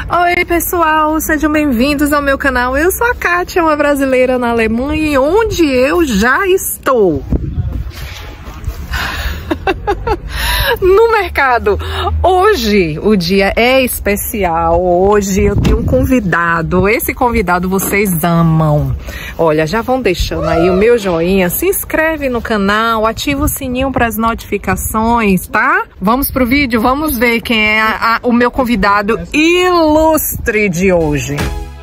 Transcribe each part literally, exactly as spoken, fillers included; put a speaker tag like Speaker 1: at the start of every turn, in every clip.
Speaker 1: Oi pessoal, sejam bem-vindos ao meu canal. Eu sou a Kátia, uma brasileira na Alemanha, e onde eu já estou no mercado. Hoje o dia é especial. Hoje eu tenho um convidado. Esse convidado vocês amam. Olha, já vão deixando aí o meu joinha, se inscreve no canal, ativa o sininho para as notificações, tá? Vamos pro vídeo, vamos ver quem é a, a, o meu convidado ilustre de hoje.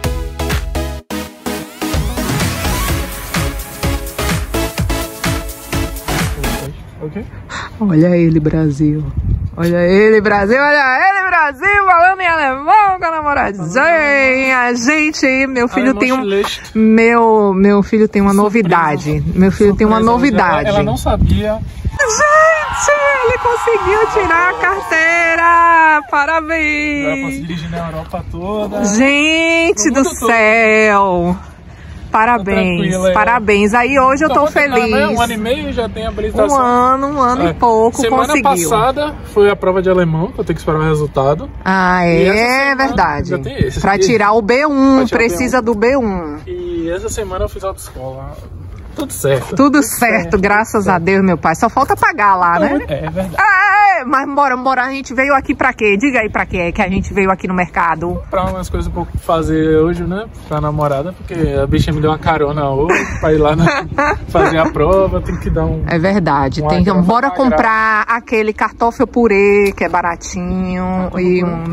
Speaker 2: Okay.
Speaker 1: Olha ele, Brasil. Olha ele, Brasil. Olha ele, Brasil. Falando em alemão com a namoradinha. Gente, meu filho tem um... Meu, meu filho tem uma novidade. Meu filho tem uma novidade.
Speaker 2: Ela não sabia.
Speaker 1: Gente, ele conseguiu tirar a carteira. Parabéns.
Speaker 2: Ela conseguiu dirigir na Europa toda.
Speaker 1: Gente do céu. Parabéns, parabéns. Aí hoje eu tô feliz.
Speaker 2: Né? Um ano e meio já tem a habilitação.
Speaker 1: Um ano, um ano
Speaker 2: é.
Speaker 1: e pouco,
Speaker 2: semana
Speaker 1: conseguiu.
Speaker 2: Semana passada foi a prova de alemão, que eu tenho que esperar o resultado.
Speaker 1: Ah, é verdade. Pra tirar o B um, precisa do B um.
Speaker 2: E essa semana eu fiz autoescola. Tudo certo.
Speaker 1: Tudo certo, certo, graças certo. a Deus, meu pai. Só falta pagar lá, né?
Speaker 2: É, é verdade.
Speaker 1: É, mas bora, bora, a gente veio aqui pra quê? Diga aí pra quê que a gente veio aqui no mercado.
Speaker 2: Pra umas coisas pra fazer hoje, né? Pra namorada, porque a bicha me deu uma carona hoje pra ir lá na, fazer a prova, tem que dar um...
Speaker 1: É verdade, um tem que... Bora comprar grave. Aquele cartoffel purê, que é baratinho, ah, e um...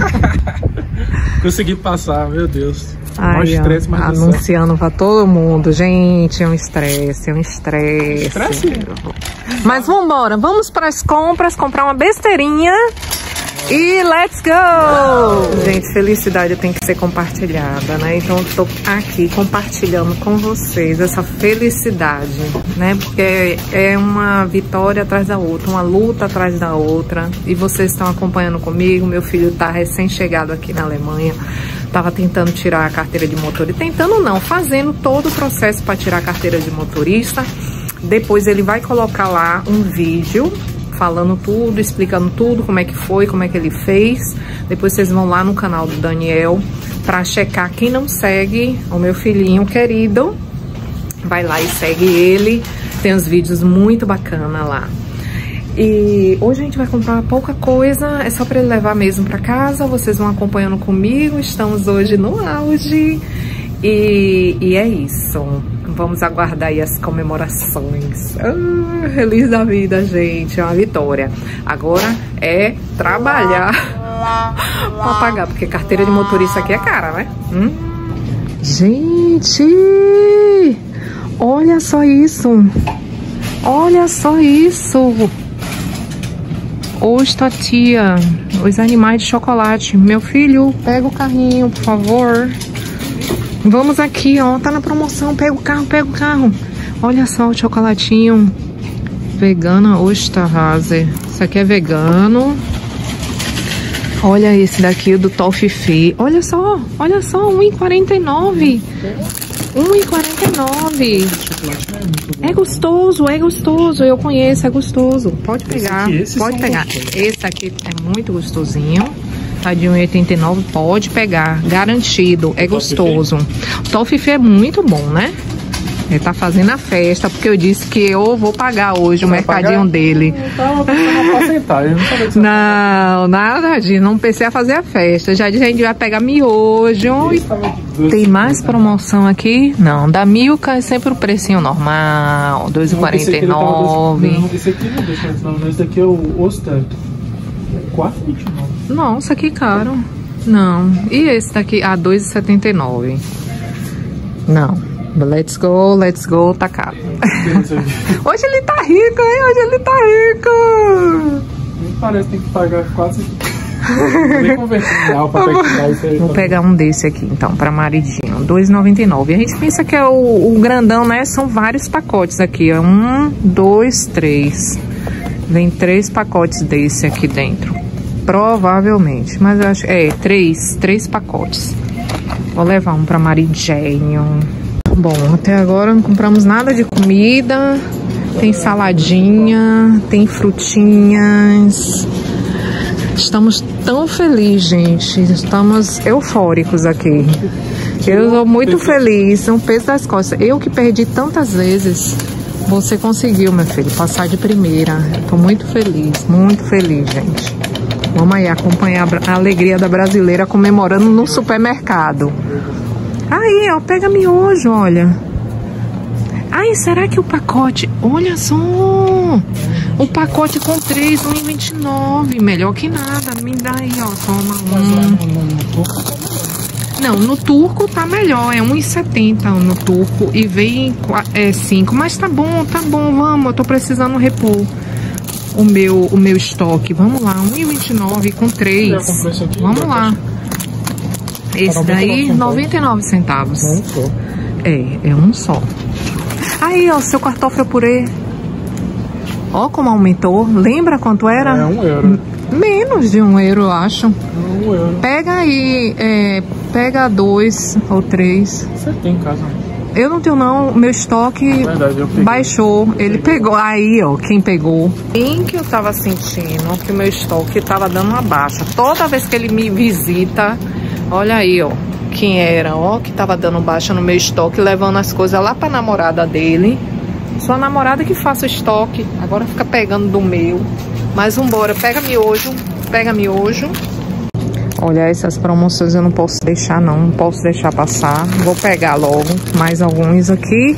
Speaker 2: Consegui passar, meu Deus.
Speaker 1: Ai, estresse, mas anunciando pra todo mundo, gente, é um estresse, é um estresse.
Speaker 2: Estresse?
Speaker 1: Mas vambora, vamos pras compras, comprar uma besteirinha e let's go! Gente, felicidade tem que ser compartilhada, né? Então eu tô aqui compartilhando com vocês essa felicidade, né? Porque é uma vitória atrás da outra, uma luta atrás da outra, e vocês estão acompanhando comigo. Meu filho tá recém-chegado aqui na Alemanha. Tava tentando tirar a carteira de motorista, tentando não, fazendo todo o processo para tirar a carteira de motorista. Depois ele vai colocar lá um vídeo falando tudo, explicando tudo, como é que foi, como é que ele fez. Depois vocês vão lá no canal do Daniel para checar. Quem não segue o meu filhinho querido, vai lá e segue ele. Tem uns vídeos muito bacanas lá. E hoje a gente vai comprar pouca coisa, é só para ele levar mesmo para casa. Vocês vão acompanhando comigo, estamos hoje no auge. E, e é isso, vamos aguardar aí as comemorações. Ah, feliz da vida, gente, é uma vitória. Agora é trabalhar para pagar, porque carteira de motorista aqui é cara, né? Hum? Gente, olha só isso, olha só isso. Hoje, tia, os animais de chocolate. Meu filho, pega o carrinho, por favor. Vamos aqui, ó, tá na promoção. Pega o carro, pega o carro. Olha só o chocolatinho. Vegana Osterhaser. Isso aqui é vegano. Olha esse daqui, o do Toffifee. Olha só, olha só, um real e quarenta e nove. um real e quarenta e nove. É gostoso, é gostoso. Eu conheço, é gostoso. Pode pegar, esse aqui, pode pegar. Gostosos. Esse aqui é muito gostosinho. Tá de um real e oitenta e nove, pode pegar. Garantido, é gostoso. O Toffifee é muito bom, né? Ele tá fazendo a festa, porque eu disse que eu vou pagar hoje o mercadinho pagar? dele. Não, não, nada disso. Não pensei a fazer a festa. Já disse que a gente vai pegar miojo. E tem mais promoção aqui? Não, da Milka é sempre o precinho normal. dois reais e quarenta e nove.
Speaker 2: Não, esse aqui não deixa não. Esse aqui é o Oster. quatro reais e vinte e nove.
Speaker 1: Nossa, que caro. Não. E esse daqui? Ah, dois reais e setenta e nove. Não. Let's go, let's go, tá caro. Hoje ele tá rico, hein? Hoje ele tá rico.
Speaker 2: Parece que tem que pagar quase... Nem converter real pra pegar isso aí.
Speaker 1: Vou pegar um desse aqui, então, pra maridinho. dois reais e noventa e nove. A gente pensa que é o, o grandão, né? São vários pacotes aqui. Ó. Um, dois, três. Vem três pacotes desse aqui dentro. Provavelmente. Mas eu acho... É, três. Três pacotes. Vou levar um pra maridinho. Bom, até agora não compramos nada de comida. Tem saladinha, tem frutinhas, Estamos tão felizes, gente. Estamos eufóricos aqui. Eu sou muito feliz. Um peso das costas. Eu que perdi tantas vezes. Você conseguiu, meu filho, passar de primeira. Tô muito feliz, muito feliz, gente. Vamos aí acompanhar a alegria da brasileira comemorando no supermercado. Aí, ó, pega miojo, olha. Ai, será que o pacote... Olha só! O pacote com três, um e vinte e nove. Melhor que nada. Me dá aí, ó. Toma um. Não, no turco tá melhor. É um e setenta no turco. E vem é, cinco. Mas tá bom, tá bom. Vamos, eu tô precisando repor o meu, o meu estoque. Vamos lá, um e vinte e nove com três. Vamos lá. Esse daí, noventa e nove centavos. É, é um só. Aí, ó, seu cartoffel purê. Ó como aumentou. Lembra quanto era?
Speaker 2: É um euro.
Speaker 1: Menos de um euro, eu acho.
Speaker 2: Um euro.
Speaker 1: Pega aí, é, pega dois ou três.
Speaker 2: Você tem em casa?
Speaker 1: Eu não tenho não, meu estoque
Speaker 2: Verdade, eu
Speaker 1: baixou. Ele pegou, aí ó, quem pegou. Em que eu tava sentindo que o meu estoque tava dando uma baixa. Toda vez que ele me visita, olha aí ó, quem era, ó, que tava dando baixa no meu estoque, levando as coisas lá pra namorada dele. Sua namorada que faça o estoque, agora fica pegando do meu. Mas vambora, pega miojo, pega miojo. Olha, essas promoções eu não posso deixar não, não posso deixar passar. Vou pegar logo mais alguns aqui.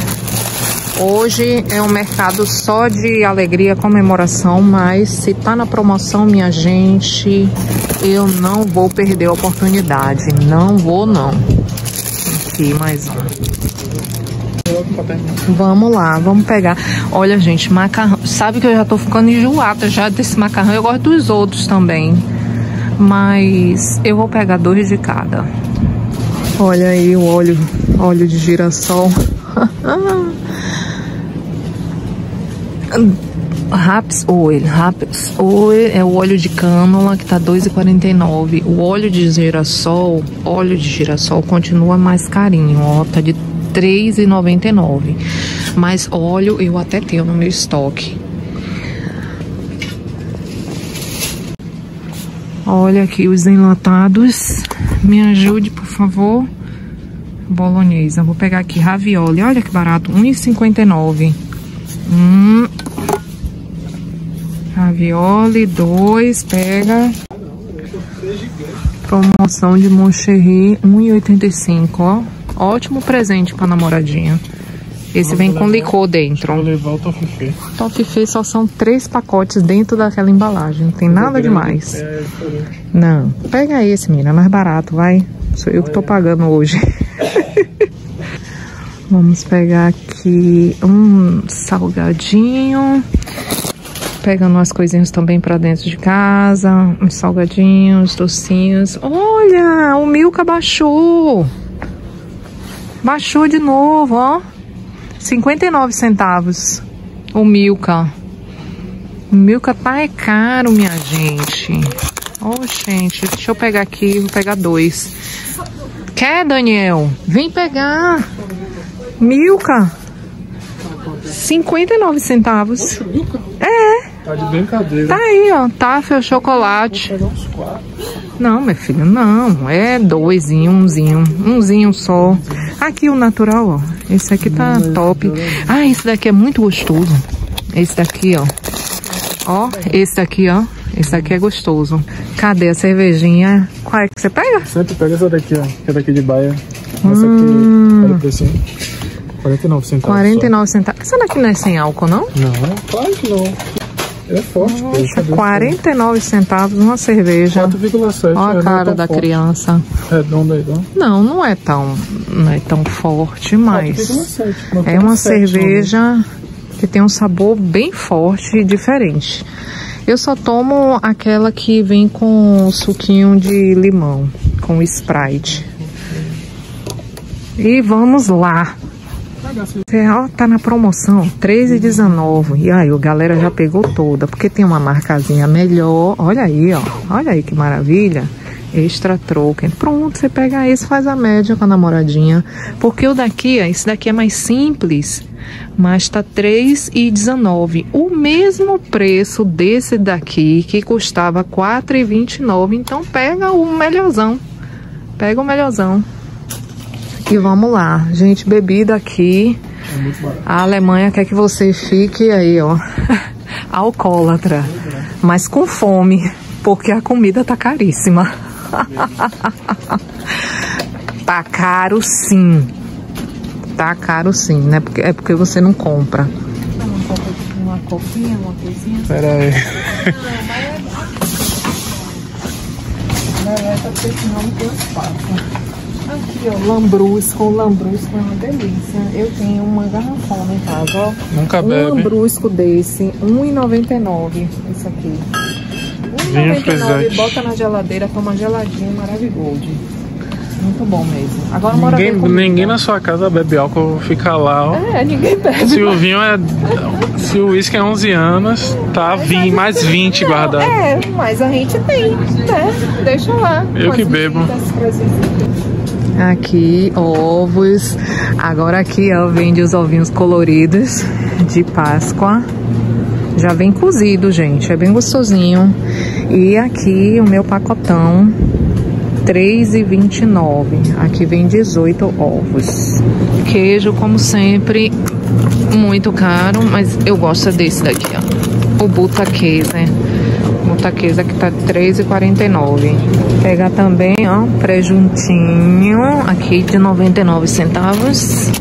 Speaker 1: Hoje é um mercado só de alegria, comemoração, mas se tá na promoção, minha gente, eu não vou perder a oportunidade. Não vou não. Aqui mais um. Vamos lá, vamos pegar. Olha, gente, macarrão. Sabe que eu já tô ficando enjoada já desse macarrão. Eu gosto dos outros também. Mas eu vou pegar dois de cada. Olha aí o óleo, óleo de girassol. Raps Oil, Raps Oil é o óleo de cânula que tá dois e quarenta e nove. O óleo de girassol, óleo de girassol continua mais carinho, ó, tá de três e noventa e nove. Mas óleo eu até tenho no meu estoque. Olha aqui os enlatados. Me ajude, por favor. Bolonhesa. Vou pegar aqui ravioli. Olha que barato. um e cinquenta e nove. Hum. Ravioli, dois. Pega. Promoção de Moncherry, um e oitenta e cinco, ó. Ótimo presente pra namoradinha. Esse vem com licor dentro.
Speaker 2: Vou levar o Toffifee.
Speaker 1: Toffifee só são três pacotes dentro daquela embalagem. Não tem nada demais.
Speaker 2: É,
Speaker 1: não. Pega aí esse, menina. É mais barato, vai. Sou eu que tô pagando hoje. Vamos pegar aqui um salgadinho. Pegando umas coisinhas também pra dentro de casa. Uns salgadinhos, docinhos. Olha, o Milka baixou. Baixou de novo, ó. cinquenta e nove centavos. O Milka. O Milka tá é caro, minha gente. Ó, oh, gente. Deixa eu pegar aqui. Vou pegar dois. Quer, Daniel? Vem pegar. Milka. cinquenta e nove centavos. É.
Speaker 2: Tá de brincadeira.
Speaker 1: Tá aí, ó. Tafel, chocolate.
Speaker 2: Vou pegar uns quatro.
Speaker 1: Não, meu filho, não. É dois em umzinho. Umzinho só. Aqui o natural, ó. Esse aqui tá não, top. Ah, esse daqui é muito gostoso. Esse daqui, ó. Ó, esse daqui, ó. Esse daqui é gostoso. Cadê a cervejinha? Qual é que você pega?
Speaker 2: Sempre pega essa daqui, ó. Que é daqui de Baia. Essa
Speaker 1: hum.
Speaker 2: aqui, olha o precinho. quarenta e nove centavos.
Speaker 1: quarenta e nove centavos. Essa daqui não é sem álcool, não?
Speaker 2: Não, claro que não. É forte.
Speaker 1: Nossa, quarenta e nove centavos uma cerveja.
Speaker 2: quatro vírgula sete.
Speaker 1: Olha a cara
Speaker 2: é
Speaker 1: da
Speaker 2: forte.
Speaker 1: Criança.
Speaker 2: Redonda aí, não?
Speaker 1: Não, não é tão, não é tão forte, mas
Speaker 2: quatro vírgula sete.
Speaker 1: é uma cerveja que tem um sabor bem forte e diferente. Eu só tomo aquela que vem com suquinho de limão, com Sprite. E vamos lá. Ó, tá na promoção, três e dezenove. E aí, a galera já pegou toda, porque tem uma marcazinha melhor. Olha aí, ó. Olha aí que maravilha. Extra troca. Pronto, você pega esse, faz a média com a namoradinha. Porque o daqui, ó, esse daqui é mais simples, mas tá três reais e dezenove centavos. O mesmo preço desse daqui, que custava quatro reais e vinte e nove centavos. Então pega o melhorzão. Pega o melhorzão. E vamos lá. Gente, bebida aqui.
Speaker 2: É muito barato.
Speaker 1: A Alemanha quer que você fique aí, ó, alcoólatra. Mas com fome, porque a comida tá caríssima. Tá caro sim. Tá caro sim, né? Porque, é porque você não compra. Uma copinha, uma coisinha.
Speaker 2: Pera aí.
Speaker 1: Aqui, ó, lambrusco. Lambrusco é uma delícia. Eu tenho uma garrafona em casa, ó.
Speaker 2: Nunca
Speaker 1: um
Speaker 2: bebe.
Speaker 1: Lambrusco desse, um real e noventa e nove centavos. Isso aqui. um real e noventa e nove centavos, bota na geladeira, toma geladinho, maravilhoso. Muito bom mesmo. Agora mora
Speaker 2: Ninguém,
Speaker 1: bem comigo.
Speaker 2: ninguém na sua casa bebe álcool, fica lá, ó.
Speaker 1: É, ninguém bebe.
Speaker 2: Se o vinho é. Se o uísque é onze anos, tá vinte, mais vinte guardado.
Speaker 1: É, mas a gente tem, né? Deixa lá.
Speaker 2: Eu que bebo.
Speaker 1: Aqui, ovos. Agora aqui, ó, vende os ovinhos coloridos de Páscoa. Já vem cozido, gente. É bem gostosinho. E aqui o meu pacotão, três reais e vinte e nove centavos. Aqui vem dezoito ovos. Queijo, como sempre, muito caro, mas eu gosto desse daqui, ó. O Butaquês, né? Butaquês aqui tá três reais e quarenta e nove centavos. Pegar também, ó, prejuntinho, aqui de noventa e nove centavos.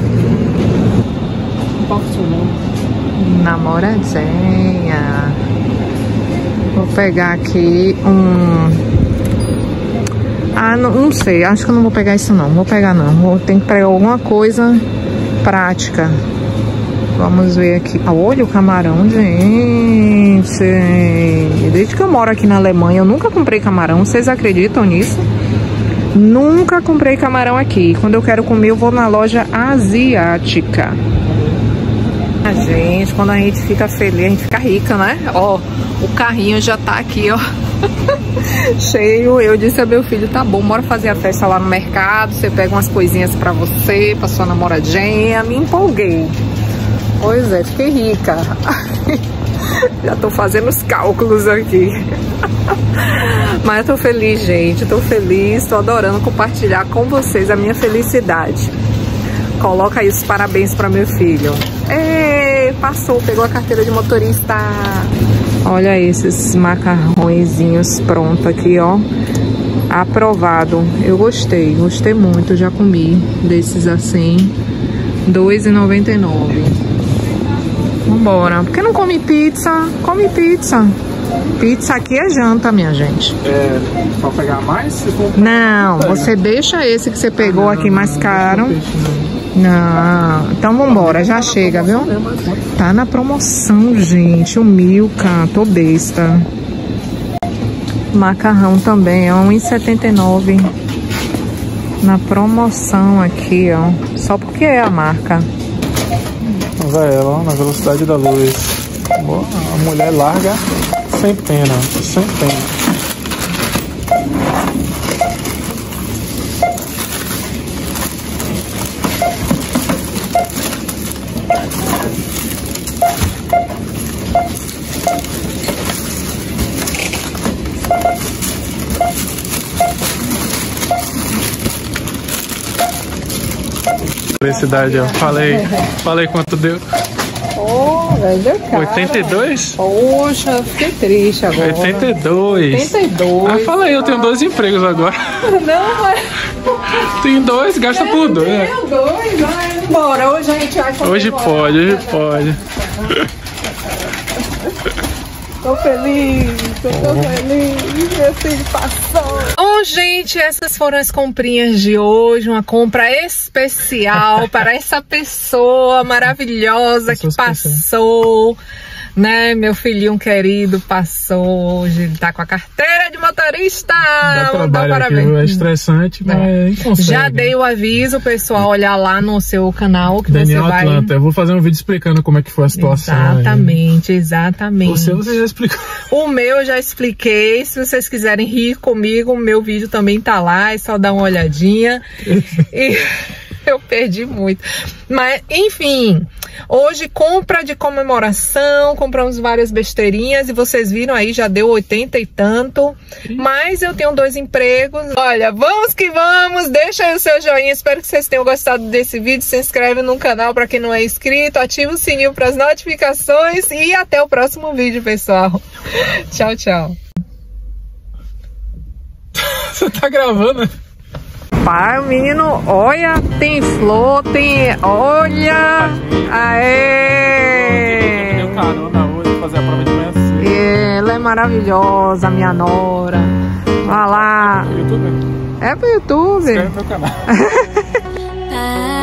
Speaker 1: Namoradinha. Vou pegar aqui um... Ah, não, não sei, acho que eu não vou pegar isso não, vou pegar não, vou ter que pegar alguma coisa prática. Vamos ver aqui, ah, olha o camarão, gente, desde que eu moro aqui na Alemanha eu nunca comprei camarão, vocês acreditam nisso? Nunca comprei camarão aqui, quando eu quero comer eu vou na loja asiática. A gente, quando a gente fica feliz, a gente fica rica, né? Ó, o carrinho já tá aqui, ó. Cheio. Eu disse a meu filho, tá bom, bora fazer a festa lá no mercado, você pega umas coisinhas pra você, pra sua namoradinha. Me empolguei. Pois é, fiquei rica. Já tô fazendo os cálculos aqui. Mas eu tô feliz, gente, tô feliz, tô adorando compartilhar com vocês a minha felicidade. Coloca aí os parabéns para meu filho. Ei, passou, pegou a carteira de motorista. Olha esses macarrõezinhos pronto aqui, ó. Aprovado. Eu gostei, gostei muito, já comi desses assim. dois reais e noventa e nove centavos. Vambora. Por que não come pizza? Come pizza. Pizza aqui é janta, minha gente.
Speaker 2: É, pra pegar mais?
Speaker 1: Não, você deixa esse que você pegou aqui mais caro. Não, então vambora, já chega, viu? Tá na promoção, gente, o Milka, tô besta. Macarrão também, ó, um real e setenta e nove centavos. Na promoção aqui, ó, só porque é a marca.
Speaker 2: Vai ela, ó, na velocidade da luz. Boa, a mulher larga sem pena, sem pena. Felicidade, ó. Falei, falei quanto deu.
Speaker 1: Oh, velho, deu caro.
Speaker 2: oitenta e dois?
Speaker 1: Poxa, fiquei triste agora.
Speaker 2: oitenta e dois.
Speaker 1: oitenta e dois.
Speaker 2: Ah, fala aí, eu tenho dois empregos agora.
Speaker 1: Não, mas...
Speaker 2: Tem dois, gasta
Speaker 1: eu
Speaker 2: por dois.
Speaker 1: Tenho é. dois, vai. Bora, hoje a gente vai comemorar.
Speaker 2: Hoje pode, hoje pode.
Speaker 1: Tô feliz, tô tão feliz, meu filho passou. Bom, gente, essas foram as comprinhas de hoje, uma compra especial para essa pessoa maravilhosa que passou Né, meu filhinho querido passou hoje, ele tá com a carteira de motorista.
Speaker 2: Dá trabalho aqui, é estressante, mas
Speaker 1: é.
Speaker 2: consegue.
Speaker 1: Já dei o aviso, pessoal, olhar lá no seu canal que
Speaker 2: Daniel
Speaker 1: você vai...
Speaker 2: Atlanta, eu vou fazer um vídeo explicando como é que foi a situação.
Speaker 1: Exatamente, aí. exatamente.
Speaker 2: O seu você já explicou.
Speaker 1: O meu eu já expliquei, se vocês quiserem rir comigo, o meu vídeo também tá lá, é só dar uma olhadinha. E... eu perdi muito. Mas, enfim, hoje compra de comemoração, compramos várias besteirinhas e vocês viram aí, já deu oitenta e tanto. Mas eu tenho dois empregos. Olha, vamos que vamos, deixa aí o seu joinha, espero que vocês tenham gostado desse vídeo. Se inscreve no canal para quem não é inscrito, ativa o sininho para as notificações e até o próximo vídeo, pessoal. Tchau, tchau.
Speaker 2: Você tá gravando?
Speaker 1: Pai, o menino, olha, tem flor, tem... olha! Aê!
Speaker 2: Eu dei um carona hoje fazer a prova de manhã cedo.
Speaker 1: Ela é maravilhosa, minha nora. Vai lá.
Speaker 2: É pro YouTube?
Speaker 1: É pro YouTube.
Speaker 2: Inscreve no meu canal.